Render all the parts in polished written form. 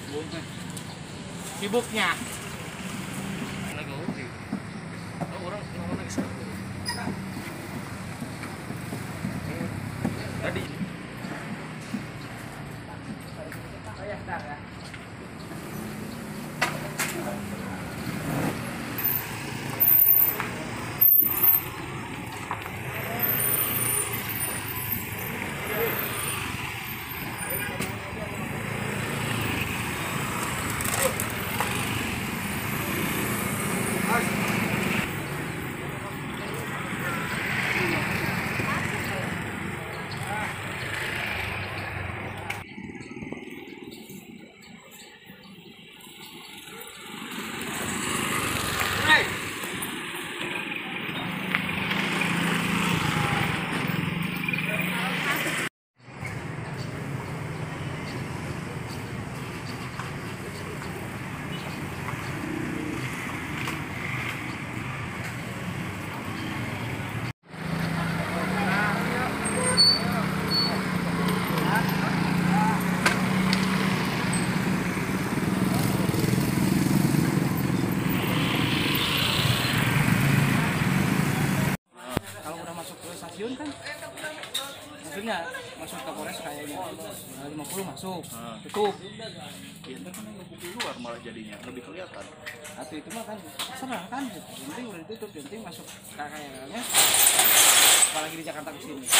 Sibuknya. Tadi. Kan maksudnya masuk ke Polres kayaknya 50 masuk tutup Ya kan keluar malah jadinya lebih kelihatan. atau itu mah kan serah kan yang penting udah ditutup yang penting masuk kayaknya apalagi di Jakarta ke sini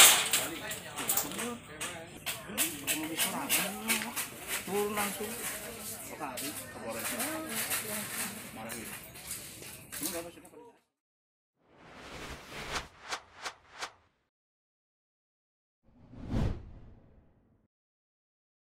mau diserahkan turun langsung sekali Ke Polres marahin. ini berapa